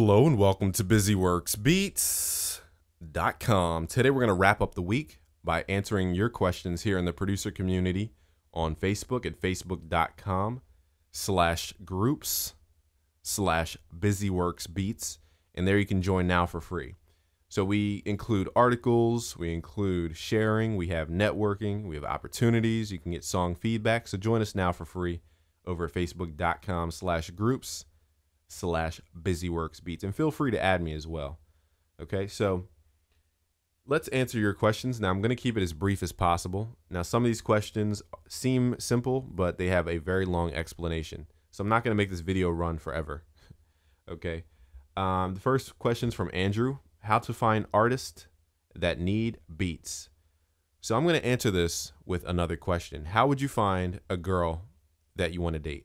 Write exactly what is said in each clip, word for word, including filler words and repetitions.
Hello and welcome to busy works beats dot com. Today we're going to wrap up the week by answering your questions here in the producer community on Facebook at facebook.com slash groups slash busyworksbeats. And there you can join now for free. So we include articles, we include sharing, we have networking, we have opportunities. You can get song feedback. So join us now for free over at facebook.com slash groups slash busyworksbeats, and feel free to add me as well. Okay, so let's answer your questions. Now I'm going to keep it as brief as possible. Now some of these questions seem simple, but they have a very long explanation. So I'm not going to make this video run forever. Okay, um, the first question is from Andrew. How to find artists that need beats. So I'm going to answer this with another question. How would you find a girl that you want to date?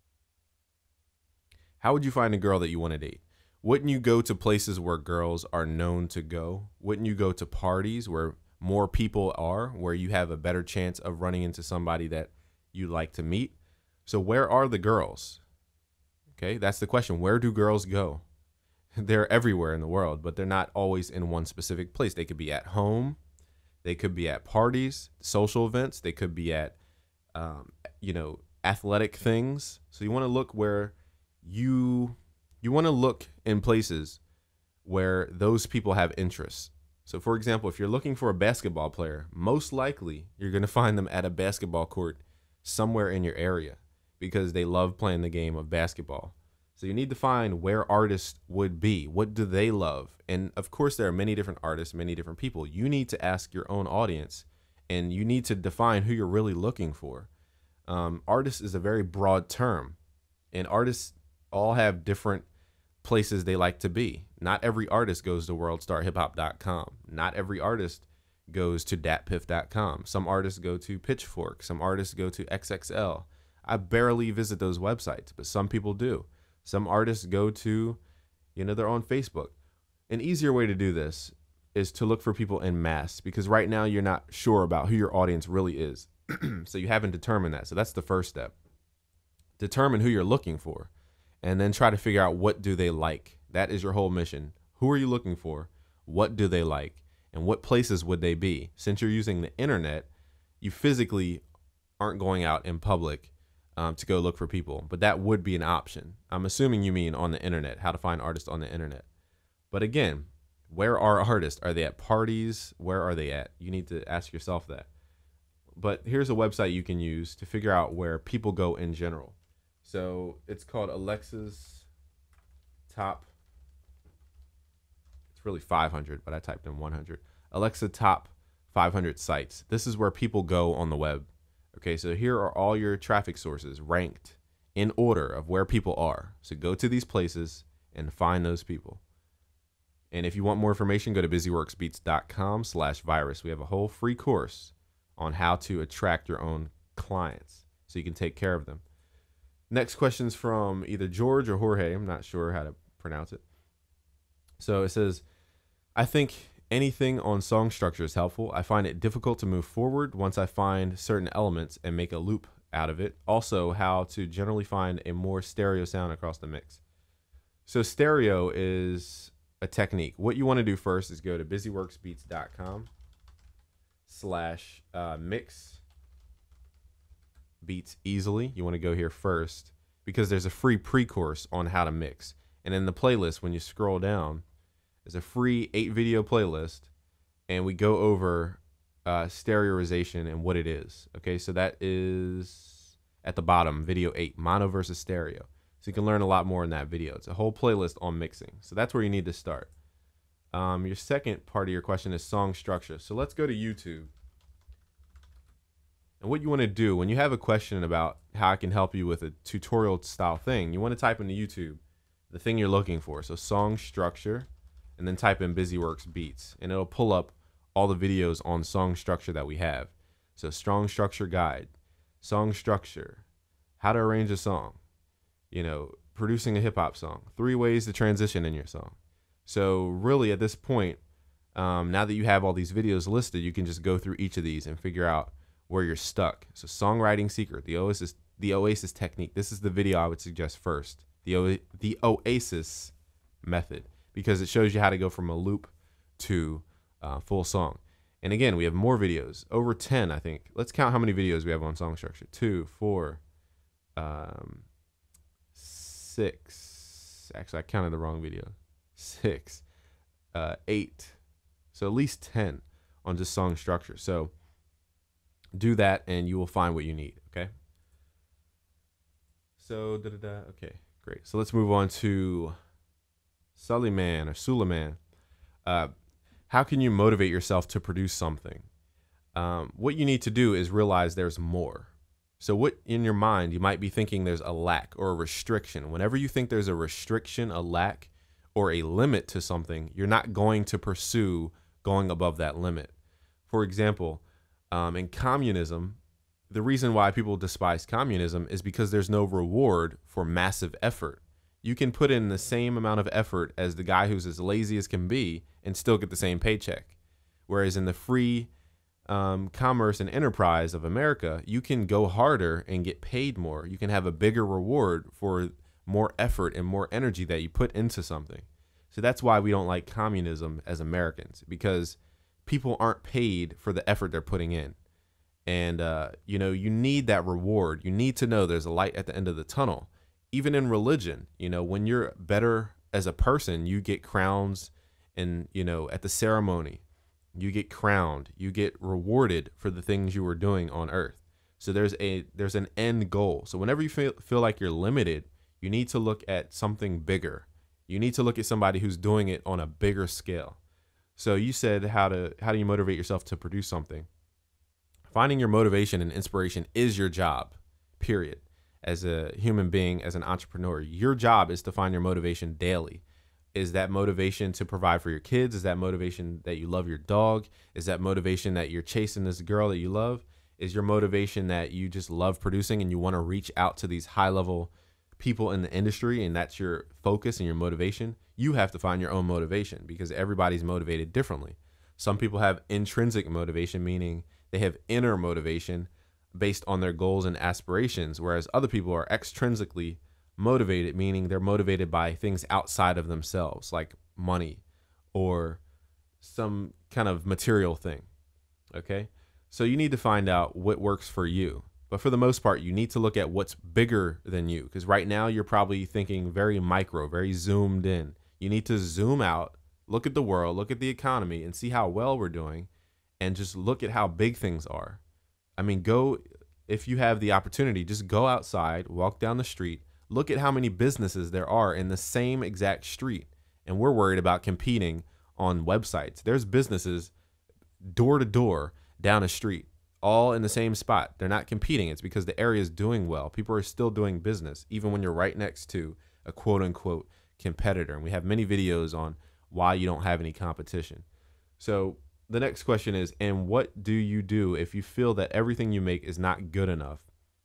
How would you find a girl that you want to date? Wouldn't you go to places where girls are known to go? Wouldn't you go to parties where more people are, where you have a better chance of running into somebody that you like to meet? So where are the girls? Okay, that's the question. Where do girls go? They're everywhere in the world, but they're not always in one specific place. They could be at home. They could be at parties, social events. They could be at, um, you know, athletic things. So you want to look where you you want to look in places where those people have interests. So for example, if you're looking for a basketball player, most likely you're going to find them at a basketball court somewhere in your area because they love playing the game of basketball. So you need to find where artists would be. What do they love? And of course, there are many different artists, many different people. You need to ask your own audience, and you need to define who you're really looking for. Um, artist is a very broad term, and artists all have different places they like to be. Not every artist goes to world star hip hop dot com. Not every artist goes to dat piff dot com. Some artists go to Pitchfork. Some artists go to X X L. I barely visit those websites, but some people do. Some artists go to, you know, they're on Facebook. An easier way to do this is to look for people en masse, because right now you're not sure about who your audience really is. So you haven't determined that. So that's the first step. Determine who you're looking for, and then try to figure out what do they like. That is your whole mission. Who are you looking for? What do they like? And what places would they be? Since you're using the internet, you physically aren't going out in public um, to go look for people, but that would be an option. I'm assuming you mean on the internet, how to find artists on the internet. But again, where are artists? Are they at parties? Where are they at? You need to ask yourself that. But here's a website you can use to figure out where people go in general. So it's called Alexa's Top. It's really five hundred, but I typed in one hundred. Alexa Top five hundred sites. This is where people go on the web. Okay, so here are all your traffic sources ranked in order of where people are. So go to these places and find those people. And if you want more information, go to busyworksbeats.com slash virus. We have a whole free course on how to attract your own clients so you can take care of them. Next question's from either George or Jorge. I'm not sure how to pronounce it. So it says, I think anything on song structure is helpful. I find it difficult to move forward once I find certain elements and make a loop out of it. Also, how to generally find a more stereo sound across the mix. So stereo is a technique. What you want to do first is go to busyworksbeats.com slash uh, mix beats easily. You want to go here first because there's a free pre-course on how to mix. And in the playlist, when you scroll down, there's a free eight video playlist, and we go over uh, stereoization and what it is. Okay, so that is at the bottom, video eight, mono versus stereo. So you can learn a lot more in that video. It's a whole playlist on mixing. So that's where you need to start. Um, your second part of your question is song structure. So let's go to YouTube. And what you want to do when you have a question about how I can help you with a tutorial style thing, you want to type into YouTube the thing you're looking for. So song structure, and then type in BusyWorks Beats, and it'll pull up all the videos on song structure that we have. So strong structure guide, song structure, how to arrange a song, you know, producing a hip hop song, three ways to transition in your song. So really at this point, um, now that you have all these videos listed, you can just go through each of these and figure out where you're stuck. So songwriting secret, the Oasis, the Oasis technique. This is the video I would suggest first. The o, the Oasis method, because it shows you how to go from a loop to uh, full song. And again, we have more videos, over ten, I think. Let's count how many videos we have on song structure. Two, four, um, six. Actually, I counted the wrong video. Six, uh, eight. So at least ten on just song structure. So do that and you will find what you need, okay? So, da da da. Okay, great. So let's move on to Suleiman or Suleiman. Uh, how can you motivate yourself to produce something? Um, what you need to do is realize there's more. So what in your mind, you might be thinking there's a lack or a restriction. Whenever you think there's a restriction, a lack, or a limit to something, you're not going to pursue going above that limit. For example, um, in communism, the reason why people despise communism is because there's no reward for massive effort. You can put in the same amount of effort as the guy who's as lazy as can be and still get the same paycheck. Whereas in the free um, commerce and enterprise of America, you can go harder and get paid more. You can have a bigger reward for more effort and more energy that you put into something. So that's why we don't like communism as Americans, because people aren't paid for the effort they're putting in. And, uh, you know, you need that reward. You need to know there's a light at the end of the tunnel. Even in religion, you know, when you're better as a person, you get crowns and, you know, at the ceremony, you get crowned, you get rewarded for the things you were doing on earth. So there's a there's an end goal. So whenever you feel, feel like you're limited, you need to look at something bigger. You need to look at somebody who's doing it on a bigger scale. So you said how to how do you motivate yourself to produce something? Finding your motivation and inspiration is your job, period. As a human being, as an entrepreneur, your job is to find your motivation daily. Is that motivation to provide for your kids? Is that motivation that you love your dog? Is that motivation that you're chasing this girl that you love? Is your motivation that you just love producing and you want to reach out to these high level people in the industry and that's your focus and your motivation? You have to find your own motivation because everybody's motivated differently. Some people have intrinsic motivation, meaning they have inner motivation based on their goals and aspirations, whereas other people are extrinsically motivated, meaning they're motivated by things outside of themselves, like money or some kind of material thing. Okay, so you need to find out what works for you. But for the most part, you need to look at what's bigger than you, because right now you're probably thinking very micro, very zoomed in. You need to zoom out, look at the world, look at the economy, and see how well we're doing, and just look at how big things are. I mean, go, if you have the opportunity, just go outside, walk down the street, look at how many businesses there are in the same exact street. And we're worried about competing on websites. There's businesses door to door down a street, all in the same spot. They're not competing. It's because the area is doing well. People are still doing business, even when you're right next to a quote unquote competitor. And we have many videos on why you don't have any competition. So the next question is, and what do you do if you feel that everything you make is not good enough,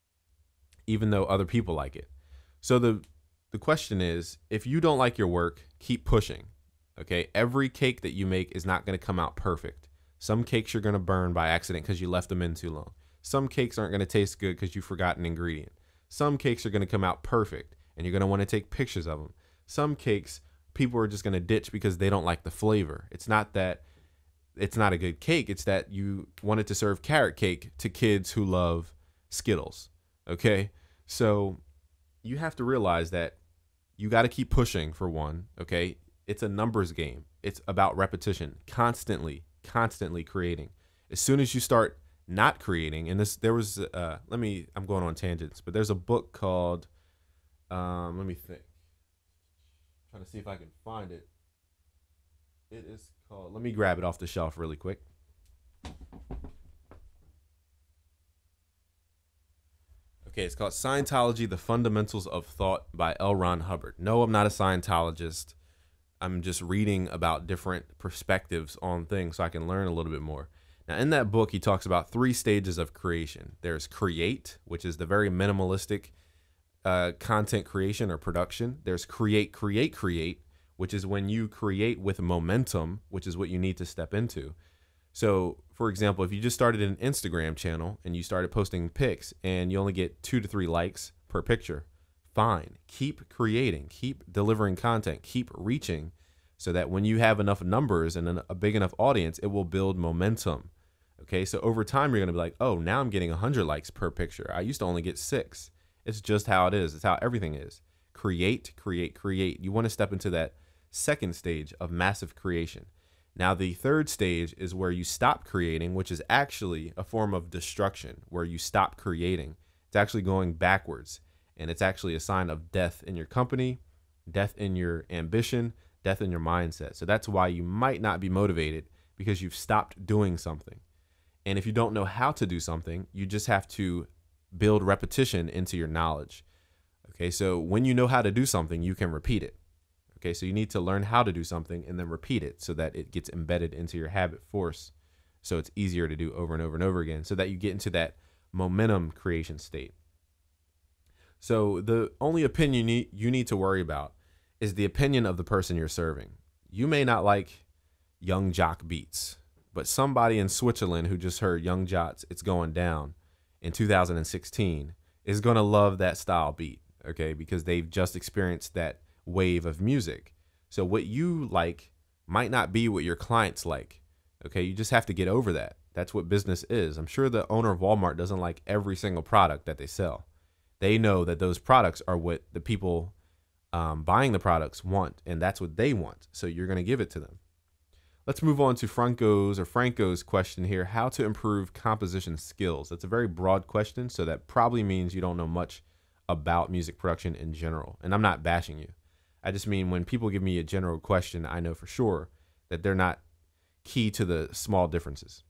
even though other people like it? So the the question is, if you don't like your work, keep pushing. Okay, every cake that you make is not going to come out perfect. Some cakes you're going to burn by accident because you left them in too long. Some cakes aren't going to taste good because you forgot an ingredient. Some cakes are going to come out perfect and you're going to want to take pictures of them. Some cakes people are just going to ditch because they don't like the flavor. It's not that it's not a good cake. It's that you wanted to serve carrot cake to kids who love Skittles. Okay, so you have to realize that you got to keep pushing, for one. Okay, it's a numbers game. It's about repetition, constantly, constantly creating. As soon as you start not creating, and this, there was, uh, let me, I'm going on tangents, but there's a book called, um, let me think, I'm trying to see if I can find it. It is called, let me grab it off the shelf really quick. Okay, it's called Scientology, The Fundamentals of Thought by L. Ron Hubbard. No, I'm not a Scientologist. I'm just reading about different perspectives on things so I can learn a little bit more. Now, in that book, he talks about three stages of creation. There's create, which is the very minimalistic uh, content creation or production. There's create, create, create, which is when you create with momentum, which is what you need to step into. So, for example, if you just started an Instagram channel and you started posting pics and you only get two to three likes per picture, fine. Keep creating, keep delivering content, keep reaching, so that when you have enough numbers and a big enough audience, it will build momentum. Okay, so over time, you're gonna be like, oh, now I'm getting one hundred likes per picture. I used to only get six. It's just how it is. It's how everything is. Create, create, create. You wanna step into that second stage of massive creation. Now, the third stage is where you stop creating, which is actually a form of destruction, where you stop creating. It's actually going backwards, and it's actually a sign of death in your company, death in your ambition, death in your mindset. So that's why you might not be motivated, because you've stopped doing something. And if you don't know how to do something, you just have to build repetition into your knowledge. Okay, so when you know how to do something, you can repeat it. Okay, so you need to learn how to do something and then repeat it so that it gets embedded into your habit force. So it's easier to do over and over and over again, so that you get into that momentum creation state. So the only opinion you need, you need to worry about is the opinion of the person you're serving. You may not like Young Jock beats, but somebody in Switzerland who just heard Young Jock's It's Going Down in two thousand sixteen is going to love that style beat, okay, because they've just experienced that wave of music. So what you like might not be what your clients like. Okay, you just have to get over that. That's what business is. I'm sure the owner of Walmart doesn't like every single product that they sell. They know that those products are what the people um, buying the products want, and that's what they want. So you're going to give it to them. Let's move on to Franco's or Franco's question here: how to improve composition skills. That's a very broad question, so that probably means you don't know much about music production in general. And I'm not bashing you. I just mean when people give me a general question, I know for sure that they're not key to the small differences.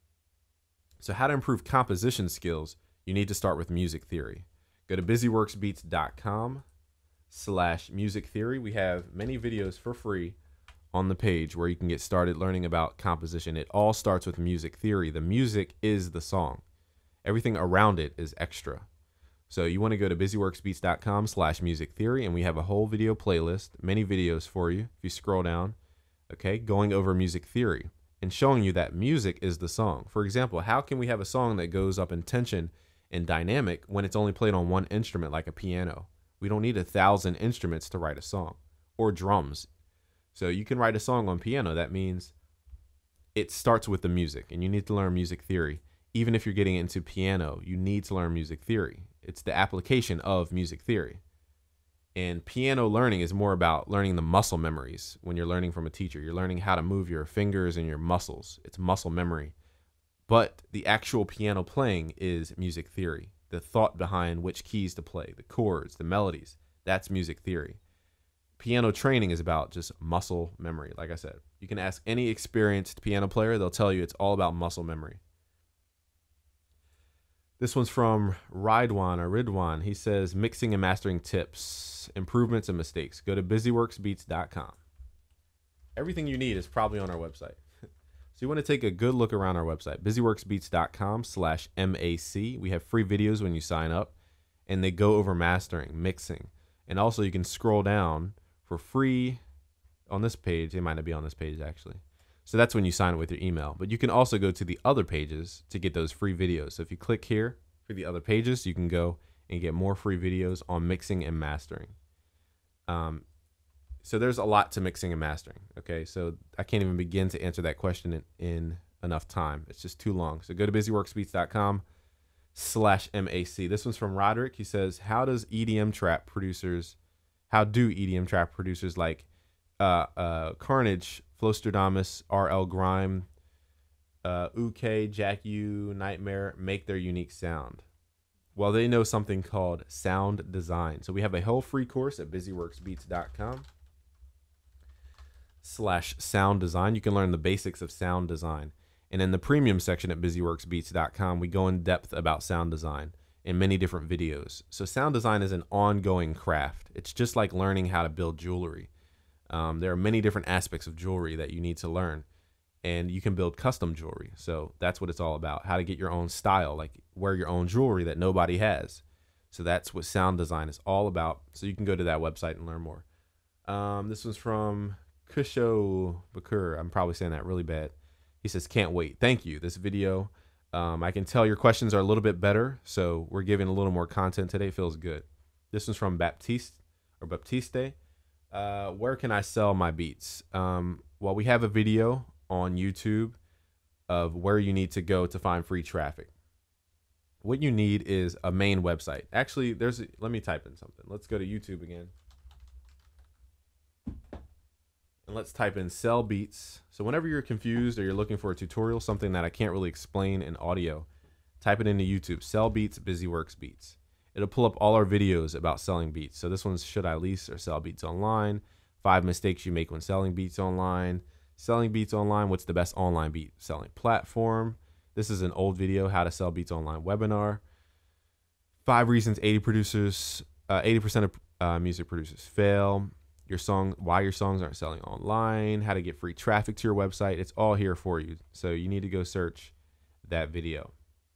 So how to improve composition skills, you need to start with music theory. Go to busyworksbeats.com slash music theory. We have many videos for free on the page where you can get started learning about composition. It all starts with music theory. The music is the song. Everything around it is extra. So you want to go to busyworksbeats.com slash music theory, and we have a whole video playlist, many videos for you. If you scroll down, okay, going over music theory and showing you that music is the song. For example, how can we have a song that goes up in tension and dynamic when it's only played on one instrument, like a piano? We don't need a thousand instruments to write a song, or drums. So you can write a song on piano. That means it starts with the music, and you need to learn music theory. Even if you're getting into piano, you need to learn music theory. It's the application of music theory. And piano learning is more about learning the muscle memories. When you're learning from a teacher, you're learning how to move your fingers and your muscles. It's muscle memory. But the actual piano playing is music theory. The thought behind which keys to play, the chords, the melodies, that's music theory. Piano training is about just muscle memory. Like I said, you can ask any experienced piano player, they'll tell you it's all about muscle memory. This one's from Ridwan or Ridwan. He says, mixing and mastering tips, improvements and mistakes. Go to busyworksbeats dot com. Everything you need is probably on our website. So you want to take a good look around our website, busyworksbeats.com slash MAC. We have free videos when you sign up, and they go over mastering, mixing. And also you can scroll down for free on this page. It might not be on this page actually. So that's when you sign up with your email. But you can also go to the other pages to get those free videos. So if you click here for the other pages, you can go and get more free videos on mixing and mastering. Um, so there's a lot to mixing and mastering. Okay, so I can't even begin to answer that question in, in enough time. It's just too long. So go to busyworksbeats.com slash MAC. This one's from Roderick. He says, how does E D M trap producers, how do E D M trap producers like uh, uh, Carnage, Flowstradamus, R L Grime, uh, U K, Jack U, Nightmare make their unique sound? Well, they know something called sound design. So we have a whole free course at busyworksbeats.com slash sound design. You can learn the basics of sound design. And in the premium section at busyworksbeats dot com, we go in depth about sound design in many different videos. So sound design is an ongoing craft. It's just like learning how to build jewelry. Um, there are many different aspects of jewelry that you need to learn, and you can build custom jewelry. So that's what it's all about, how to get your own style, like wear your own jewelry that nobody has. So that's what sound design is all about. So you can go to that website and learn more. Um, this one's from Kusho Bakur. I'm probably saying that really bad. He says, can't wait. Thank you. This video, um, I can tell your questions are a little bit better. So we're giving a little more content today. Feels good. This one's from Baptiste or Baptiste. Uh, where can I sell my beats? Um, well, we have a video on YouTube of where you need to go to find free traffic. What you need is a main website. Actually, there's a, let me type in something. Let's go to YouTube again. And let's type in sell beats. So whenever you're confused or you're looking for a tutorial, something that I can't really explain in audio, type it into YouTube, sell beats, BusyWorks beats. It'll pull up all our videos about selling beats. So this one's should I lease or sell beats online? Five mistakes you make when selling beats online. Selling beats online, what's the best online beat selling platform? This is an old video, how to sell beats online webinar. Five reasons eighty producers, uh, eighty percent of uh, music producers fail. Your song, why your songs aren't selling online. How to get free traffic to your website. It's all here for you. So you need to go search that video,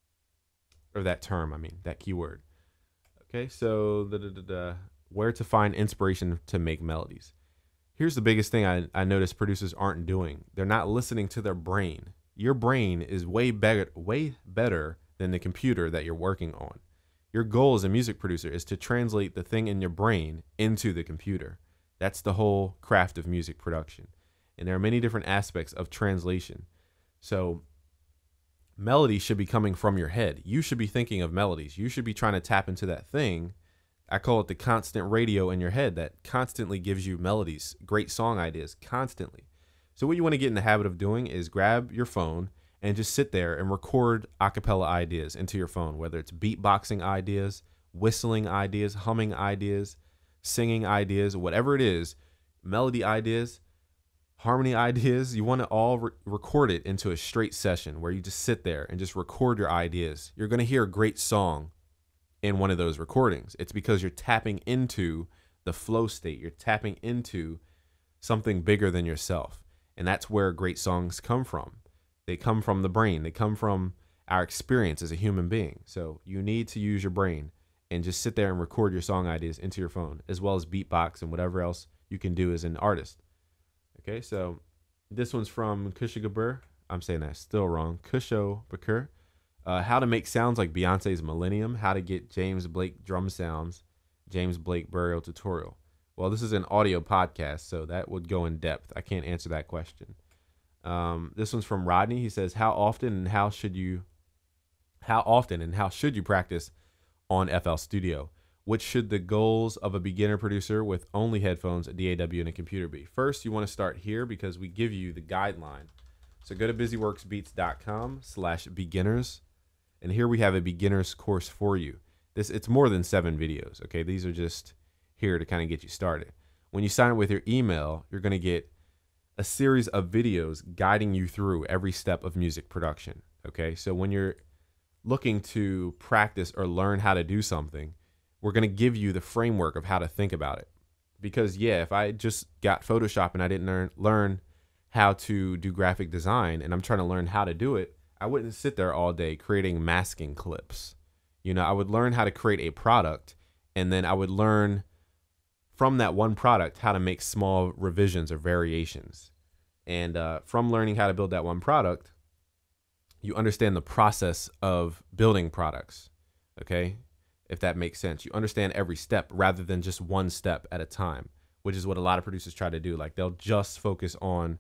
or that term. I mean that keyword. Okay, so the, the, the, the where to find inspiration to make melodies. Here's the biggest thing I, I notice producers aren't doing. They're not listening to their brain. Your brain is way better, way better than the computer that you're working on. Your goal as a music producer is to translate the thing in your brain into the computer. That's the whole craft of music production. And there are many different aspects of translation. So melody should be coming from your head. You should be thinking of melodies. You should be trying to tap into that thing. I call it the constant radio in your head that constantly gives you melodies, great song ideas, constantly. So what you want to get in the habit of doing is grab your phone and just sit there and record a cappella ideas into your phone, whether it's beatboxing ideas, whistling ideas, humming ideas, singing ideas, whatever it is, melody ideas, harmony ideas. You want to all re- record it into a straight session where you just sit there and just record your ideas. You're going to hear a great song in one of those recordings. It's because you're tapping into the flow state. You're tapping into something bigger than yourself. And that's where great songs come from. They come from the brain. They come from our experience as a human being. So you need to use your brain and just sit there and record your song ideas into your phone, as well as beatbox and whatever else you can do as an artist. Okay, so this one's from Kusha Gabur. I'm saying that still wrong. Kusho Bakur. Uh, how to make sounds like Beyonce's Millennium. How to get James Blake drum sounds. James Blake burial tutorial. Well, this is an audio podcast, so that would go in depth. I can't answer that question. Um, this one's from Rodney. He says, how often and how should you, how often and how should you practice on F L Studio? Which should the goals of a beginner producer with only headphones, a D A W, and a computer be? First, you want to start here because we give you the guideline. So go to busyworksbeats.com slash beginners. And here we have a beginner's course for you. This It's more than seven videos, okay? These are just here to kind of get you started. When you sign up with your email, you're going to get a series of videos guiding you through every step of music production, okay? So when you're looking to practice or learn how to do something, we're going to give you the framework of how to think about it. Because, yeah, if I just got Photoshop and I didn't learn, learn how to do graphic design and I'm trying to learn how to do it, I wouldn't sit there all day creating masking clips. You know, I would learn how to create a product, and then I would learn from that one product how to make small revisions or variations. And uh, from learning how to build that one product, you understand the process of building products, okay? If that makes sense. You understand every step rather than just one step at a time, which is what a lot of producers try to do. Like they'll just focus on,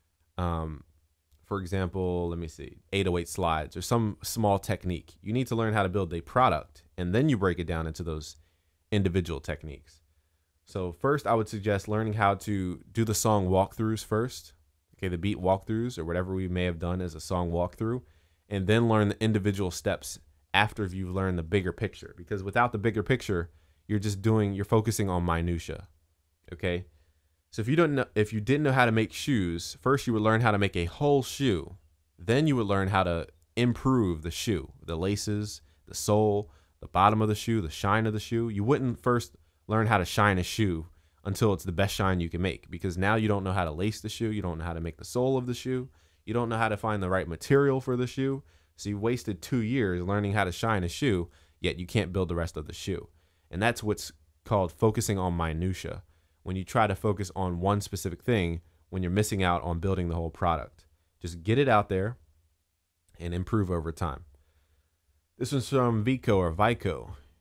um, for example, let me see, eight oh eight slides or some small technique. You need to learn how to build a product, and then you break it down into those individual techniques. So first, I would suggest learning how to do the song walkthroughs first, okay, the beat walkthroughs or whatever we may have done as a song walkthrough, and then learn the individual steps after you've learned the bigger picture. Because without the bigger picture, you're just doing, you're focusing on minutia, okay? So if you don't know, if you didn't know how to make shoes, first you would learn how to make a whole shoe. Then you would learn how to improve the shoe, the laces, the sole, the bottom of the shoe, the shine of the shoe. You wouldn't first learn how to shine a shoe until it's the best shine you can make, because now you don't know how to lace the shoe. You don't know how to make the sole of the shoe. You don't know how to find the right material for the shoe. So you wasted two years learning how to shine a shoe, yet you can't build the rest of the shoe. And that's what's called focusing on minutia. When you try to focus on one specific thing, when you're missing out on building the whole product. Just get it out there and improve over time. This one's from Vico or Vico.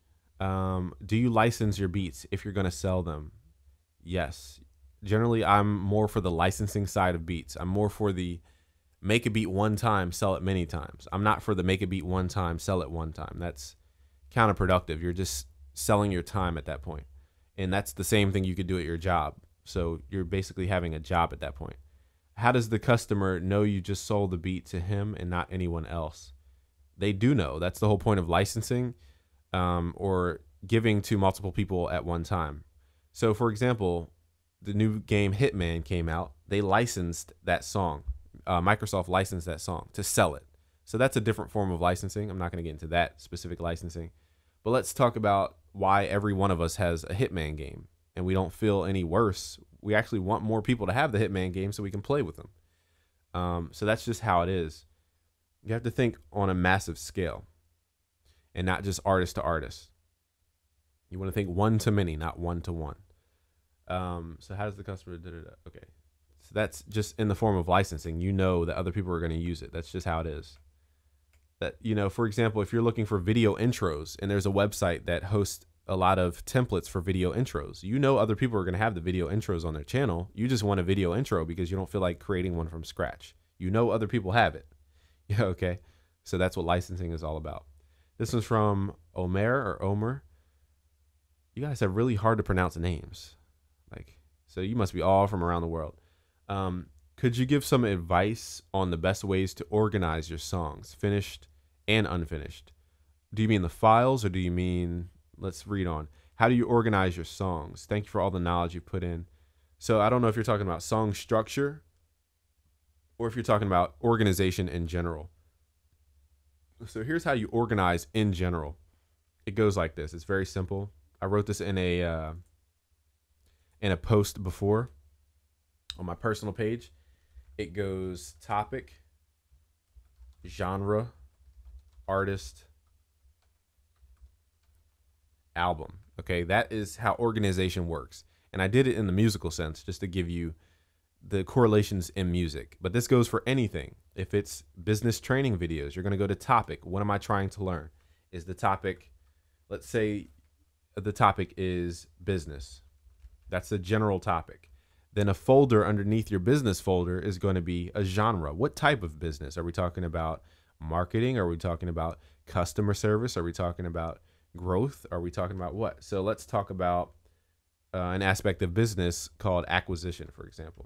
Um, do you license your beats if you're going to sell them? Yes. Generally, I'm more for the licensing side of beats. I'm more for the make a beat one time, sell it many times. I'm not for the make a beat one time, sell it one time. That's counterproductive. You're just selling your time at that point. And that's the same thing you could do at your job. So you're basically having a job at that point. How does the customer know you just sold the beat to him and not anyone else? They do know. That's the whole point of licensing, um, or giving to multiple people at one time. So, for example, the new game Hitman came out. They licensed that song. Uh, Microsoft licensed that song to sell it. So that's a different form of licensing. I'm not going to get into that specific licensing. But let's talk about why every one of us has a Hitman game and we don't feel any worse. We actually want more people to have the Hitman game so we can play with them. Um, so that's just how it is. You have to think on a massive scale and not just artist to artist. You want to think one to many, not one to one. Um, so how does the customer, da, da, da. Okay. So that's just in the form of licensing. You know that other people are going to use it. That's just how it is. That, you know, for example, if you're looking for video intros and there's a website that hosts a lot of templates for video intros, you know other people are going to have the video intros on their channel. You just want a video intro because you don't feel like creating one from scratch. You know other people have it. Yeah, okay. So that's what licensing is all about. This was from Omer or Omer. You guys have really hard to pronounce names. Like, so you must be all from around the world. Um, could you give some advice on the best ways to organize your songs, finished and unfinished? Do you mean the files or do you mean, let's read on. How do you organize your songs? Thank you for all the knowledge you put in. So I don't know if you're talking about song structure or if you're talking about organization in general. So here's how you organize in general. It goes like this. It's very simple. I wrote this in a uh, in a post before on my personal page. It goes topic, genre, artist, album. Okay, that is how organization works. And I did it in the musical sense just to give you the correlations in music. But this goes for anything. If it's business training videos, you're going to go to topic. What am I trying to learn? Is the topic, let's say the topic is business. That's the general topic. Then a folder underneath your business folder is going to be a genre. What type of business? Are we talking about marketing? Are we talking about customer service? Are we talking about growth? Are we talking about what? So let's talk about uh, an aspect of business called acquisition, for example.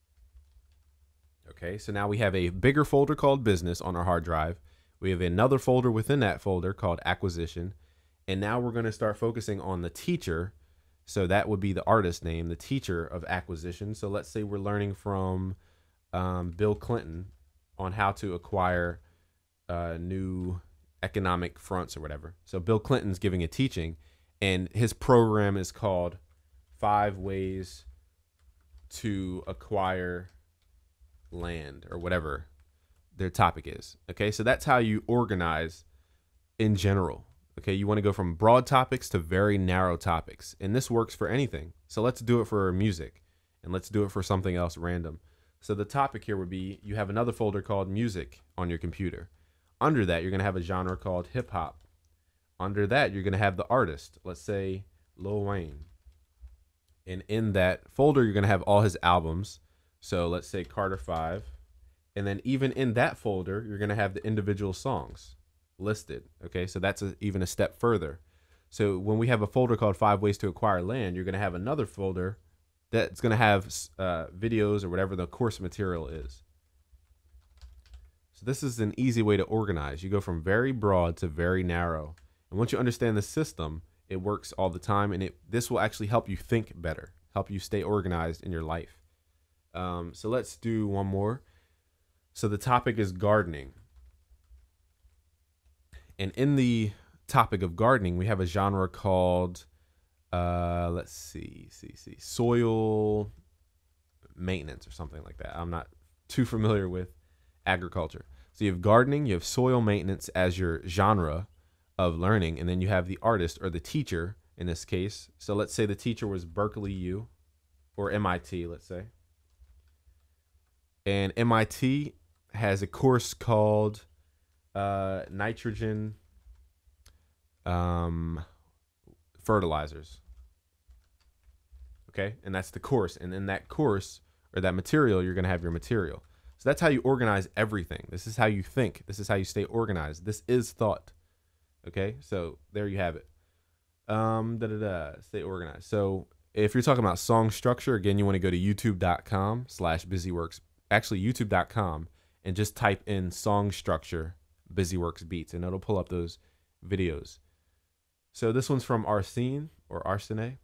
Okay, so now we have a bigger folder called business on our hard drive. We have another folder within that folder called acquisition. And now we're going to start focusing on the teacher. So that would be the artist name, the teacher of acquisition. So let's say we're learning from um, Bill Clinton on how to acquire uh, new economic fronts or whatever. So Bill Clinton's giving a teaching and his program is called Five Ways to Acquire Land or whatever their topic is. Okay, so that's how you organize in general. Okay, you want to go from broad topics to very narrow topics. And this works for anything. So let's do it for music and let's do it for something else random. So the topic here would be, you have another folder called music on your computer. Under that, you're going to have a genre called hip hop. Under that, you're going to have the artist, let's say Lil Wayne. And in that folder, you're going to have all his albums. So let's say Carter five. And then even in that folder, you're going to have the individual songs listed. Okay, so that's a, even a step further. So when we have a folder called Five Ways to Acquire Land, you're going to have another folder that's going to have uh, videos or whatever the course material is. So this is an easy way to organize. You go from very broad to very narrow. And once you understand the system, it works all the time. And it this will actually help you think better, help you stay organized in your life. Um, so let's do one more. So the topic is gardening. And in the topic of gardening, we have a genre called, uh, let's see, see, see, soil maintenance or something like that. I'm not too familiar with agriculture. So you have gardening, you have soil maintenance as your genre of learning, and then you have the artist or the teacher in this case. So let's say the teacher was Berkeley U or M I T, let's say. And M I T has a course called uh, nitrogen. Um, fertilizers. Okay, and that's the course. And in that course or that material, you're going to have your material. So that's how you organize everything. This is how you think. This is how you stay organized. This is thought. Okay, so there you have it. Um, da da da. Stay organized. So if you're talking about song structure, again, you want to go to youtube dot com slash busyworks. Actually, youtube dot com and just type in song structure Busyworks Beats, and it'll pull up those videos. So this one's from Arsene or Arsene.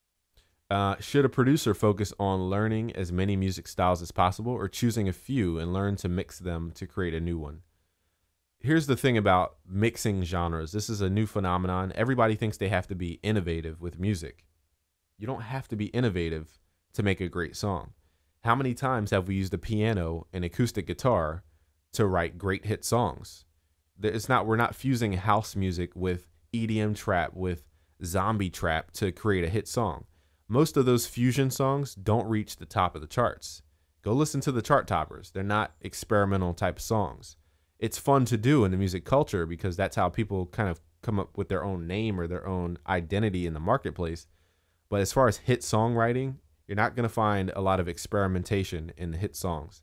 Uh, should a producer focus on learning as many music styles as possible, or choosing a few and learn to mix them to create a new one? Here's the thing about mixing genres. This is a new phenomenon. Everybody thinks they have to be innovative with music. You don't have to be innovative to make a great song. How many times have we used a piano and acoustic guitar to write great hit songs? It's not, we're not fusing house music with E D M trap, with zombie trap to create a hit song. Most of those fusion songs don't reach the top of the charts. Go listen to the chart toppers. They're not experimental type songs. It's fun to do in the music culture because that's how people kind of come up with their own name or their own identity in the marketplace. But as far as hit songwriting, you're not going to find a lot of experimentation in the hit songs.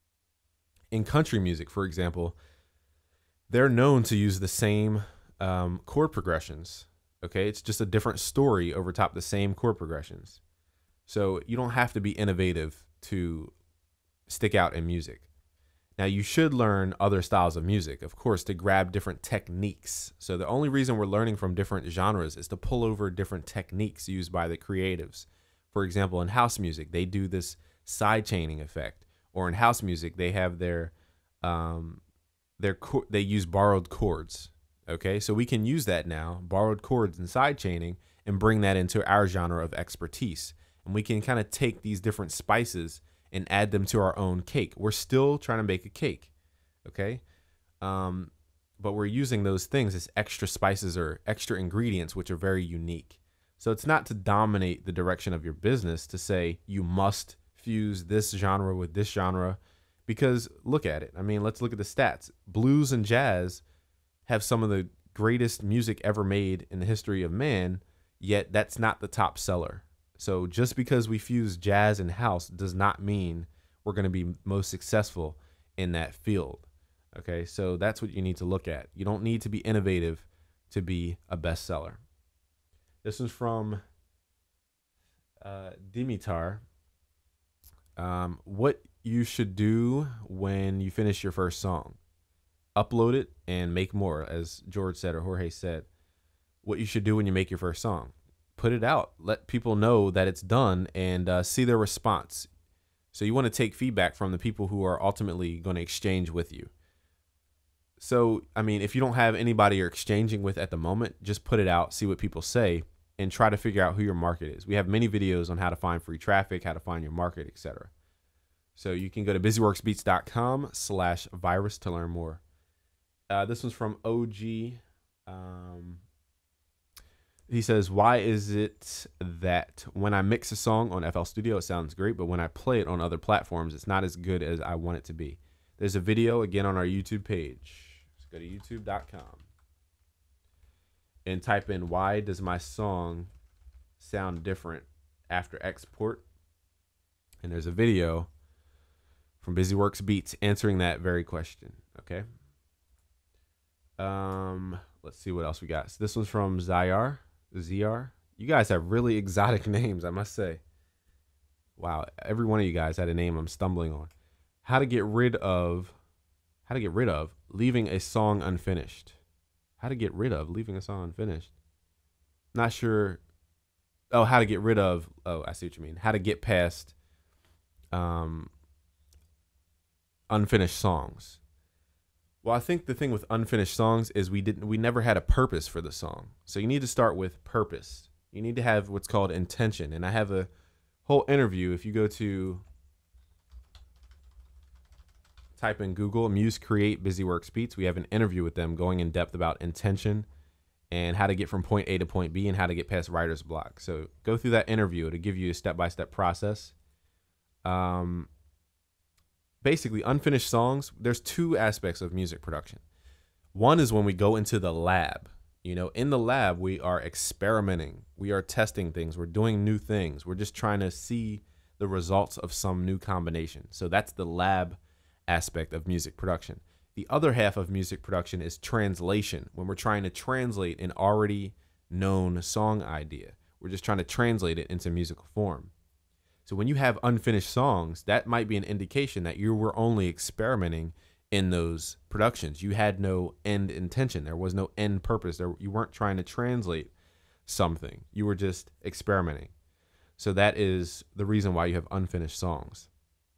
In country music, for example, they're known to use the same um, chord progressions. Okay, it's just a different story over top the same chord progressions. So you don't have to be innovative to stick out in music. Now, you should learn other styles of music, of course, to grab different techniques. So the only reason we're learning from different genres is to pull over different techniques used by the creatives. For example, in house music, they do this side chaining effect, or in house music, they have their um, their they use borrowed chords. Okay, so we can use that now, borrowed chords and side chaining, and bring that into our genre of expertise. And we can kind of take these different spices and add them to our own cake. We're still trying to make a cake, okay? Um, but we're using those things as extra spices or extra ingredients, which are very unique. So it's not to dominate the direction of your business to say you must fuse this genre with this genre, because look at it. I mean, let's look at the stats. Blues and jazz have some of the greatest music ever made in the history of man, yet that's not the top seller. So just because we fuse jazz and house does not mean we're going to be most successful in that field. Okay, so that's what you need to look at. You don't need to be innovative to be a bestseller. This is from uh, Dimitar. Um, what you should do when you finish your first song. Upload it and make more, as George said or Jorge said. What you should do when you make your first song. Put it out. Let people know that it's done and uh, see their response. So you want to take feedback from the people who are ultimately going to exchange with you. So, I mean, if you don't have anybody you're exchanging with at the moment, just put it out, see what people say, and try to figure out who your market is. We have many videos on how to find free traffic, how to find your market, et cetera. So you can go to busyworksbeats dot com slash virus to learn more. Uh, this one's from O G. Um, he says, why is it that when I mix a song on F L Studio, it sounds great, but when I play it on other platforms, it's not as good as I want it to be? There's a video, again, on our YouTube page. Let's go to youtube dot com and type in, why does my song sound different after export? And there's a video from Busyworks Beats answering that very question, okay? Um, let's see what else we got. So this one's from Zyar. Zyar. You guys have really exotic names, I must say. Wow, every one of you guys had a name I'm stumbling on. How to get rid of, how to get rid of leaving a song unfinished. How to get rid of leaving a song unfinished. Not sure. Oh, how to get rid of. Oh, I see what you mean. How to get past um, unfinished songs. Well, I think the thing with unfinished songs is we didn't, we never had a purpose for the song. So you need to start with purpose. You need to have what's called intention. And I have a whole interview. If you go to type in Google, Muse Create Busyworks Beats, we have an interview with them going in depth about intention and how to get from point A to point B and how to get past writer's block. So go through that interview to give you a step-by-step process. Um, basically, unfinished songs, there's two aspects of music production. One is when we go into the lab, You know, in the lab, we are experimenting. We are testing things. We're doing new things. We're just trying to see the results of some new combination. So that's the lab aspect of music production. The other half of music production is translation, when we're trying to translate an already known song idea. We're just trying to translate it into musical form. So when you have unfinished songs, that might be an indication that you were only experimenting in those productions. You had no end intention. There was no end purpose. There, you weren't trying to translate something. You were just experimenting. So that is the reason why you have unfinished songs.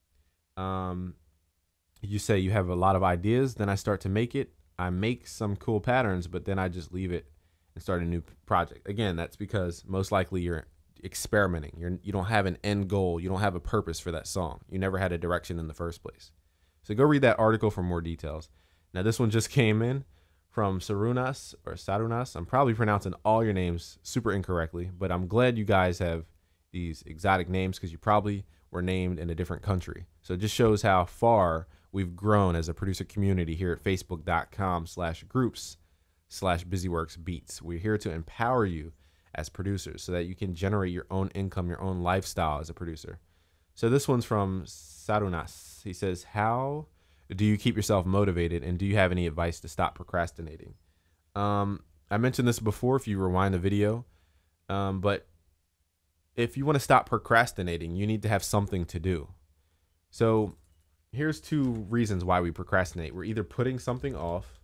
Um, you say you have a lot of ideas, then I start to make it. I make some cool patterns, but then I just leave it and start a new project. Again, that's because most likely you're experimenting. You're, you don't have an end goal. You don't have a purpose for that song. You never had a direction in the first place. So go read that article for more details. Now, this one just came in from Sarunas or Sarunas. I'm probably pronouncing all your names super incorrectly, but I'm glad you guys have these exotic names because you probably were named in a different country. So it just shows how far we've grown as a producer community here at facebook.com slash groups slash busyworks beats. We're here to empower you as producers so that you can generate your own income, your own lifestyle as a producer. So this one's from Sarunas. He says, how do you keep yourself motivated, and do you have any advice to stop procrastinating? Um, I mentioned this before if you rewind the video, um, but if you want to stop procrastinating, you need to have something to do. So here's two reasons why we procrastinate. We're either putting something off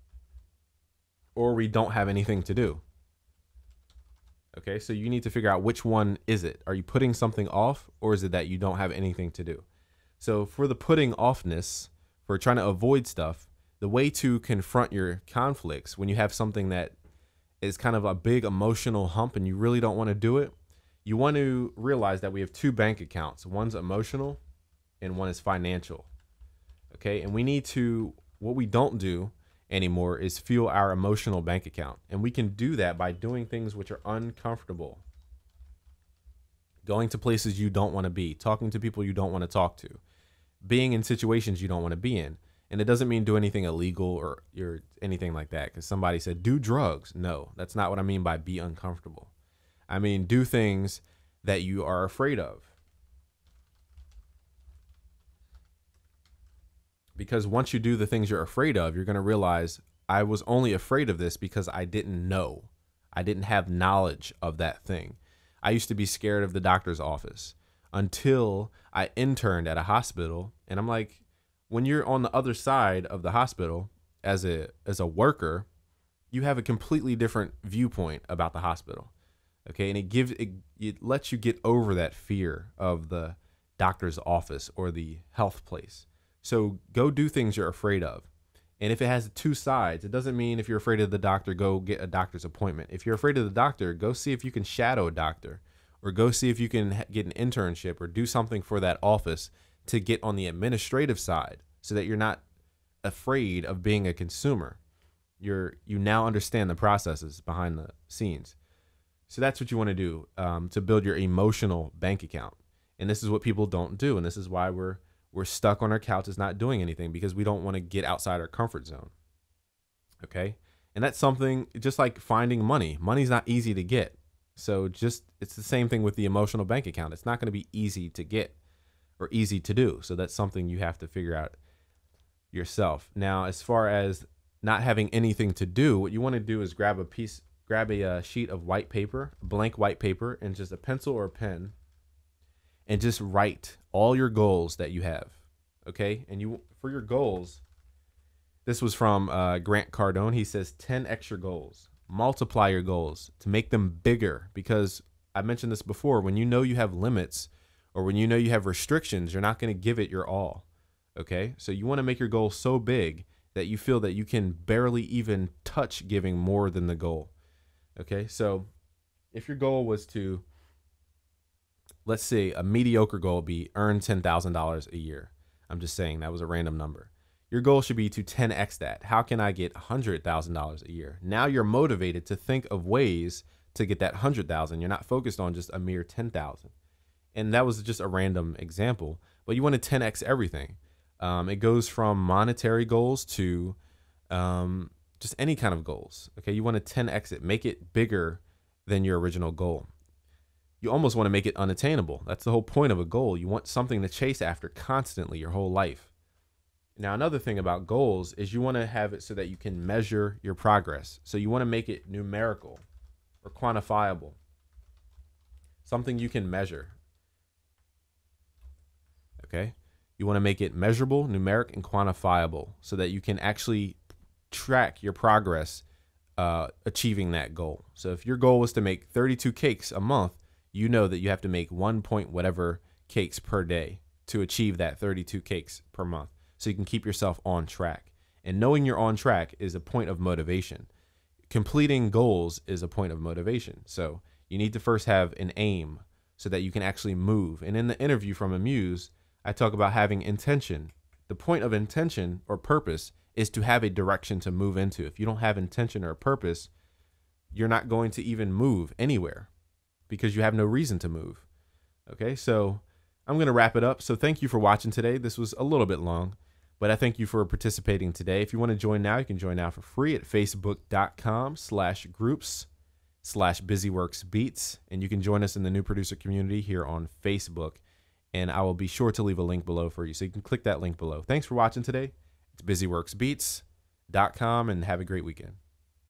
or we don't have anything to do. Okay, so you need to figure out which one is it. Are you putting something off, or is it that you don't have anything to do? So for the putting offness, for trying to avoid stuff, the way to confront your conflicts when you have something that is kind of a big emotional hump and you really don't want to do it, you want to realize that we have two bank accounts. One's emotional and one is financial. Okay, and we need to, what we don't do anymore is fuel our emotional bank account. And we can do that by doing things which are uncomfortable. Going to places you don't want to be, talking to people you don't want to talk to, being in situations you don't want to be in. And it doesn't mean do anything illegal or, or anything like that, because somebody said do drugs. No, that's not what I mean by be uncomfortable. I mean do things that you are afraid of. Because once you do the things you're afraid of, you're going to realize I was only afraid of this because I didn't know. I didn't have knowledge of that thing. I used to be scared of the doctor's office until I interned at a hospital. And I'm like, when you're on the other side of the hospital as a as a worker, you have a completely different viewpoint about the hospital. Okay, and it gives it, it lets you get over that fear of the doctor's office or the health place. So go do things you're afraid of. And if it has two sides, it doesn't mean if you're afraid of the doctor, go get a doctor's appointment. If you're afraid of the doctor, go see if you can shadow a doctor, or go see if you can get an internship or do something for that office to get on the administrative side so that you're not afraid of being a consumer. You're, you now understand the processes behind the scenes. So that's what you want to do um, to build your emotional bank account. And this is what people don't do. And this is why we're We're stuck on our couches not doing anything, because we don't want to get outside our comfort zone. Okay. And that's something just like finding money. Money's not easy to get. So just, it's the same thing with the emotional bank account. It's not going to be easy to get or easy to do. So that's something you have to figure out yourself. Now, as far as not having anything to do, what you want to do is grab a piece, grab a uh, sheet of white paper, blank white paper, and just a pencil or a pen, and just write all your goals that you have. Okay. And you, for your goals, this was from uh, Grant Cardone. He says ten extra goals, multiply your goals to make them bigger, because I mentioned this before, when you know you have limits or when you know you have restrictions, you're not going to give it your all. Okay. So you want to make your goal so big that you feel that you can barely even touch giving more than the goal. Okay. So if your goal was to, let's say a mediocre goal would be earn ten thousand dollars a year. I'm just saying that was a random number. Your goal should be to ten X that. How can I get one hundred thousand dollars a year? Now you're motivated to think of ways to get that one hundred thousand. You're not focused on just a mere ten thousand. And that was just a random example, but you want to ten X everything. Um, it goes from monetary goals to, um, just any kind of goals. Okay, you want to ten x it, make it bigger than your original goal. You almost want to make it unattainable. That's the whole point of a goal. You want something to chase after constantly your whole life. Now, another thing about goals is you want to have it so that you can measure your progress. So you want to make it numerical or quantifiable, something you can measure. Okay, you want to make it measurable, numeric, and quantifiable so that you can actually track your progress uh, achieving that goal. So if your goal was to make thirty-two cakes a month, you know that you have to make one point whatever cakes per day to achieve that thirty-two cakes per month. So you can keep yourself on track. And knowing you're on track is a point of motivation. Completing goals is a point of motivation. So you need to first have an aim so that you can actually move. And in the interview from Amuse, I talk about having intention. The point of intention or purpose is to have a direction to move into. If you don't have intention or purpose, you're not going to even move anywhere, because you have no reason to move. Okay, so I'm going to wrap it up. So thank you for watching today. This was a little bit long, but I thank you for participating today. If you want to join now, you can join now for free at facebook.com slash groups slash busyworksbeats. And you can join us in the new producer community here on Facebook. And I will be sure to leave a link below for you. So you can click that link below. Thanks for watching today. It's busyworksbeats dot com and have a great weekend.